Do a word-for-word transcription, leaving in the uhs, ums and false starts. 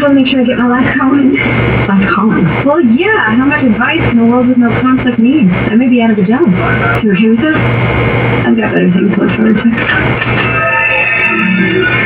want to make sure I get my life going. Life calling? Well, yeah. How much advice in a world with no conflict needs? I may be out of a job. You okay with that? I've got better things to look forward to.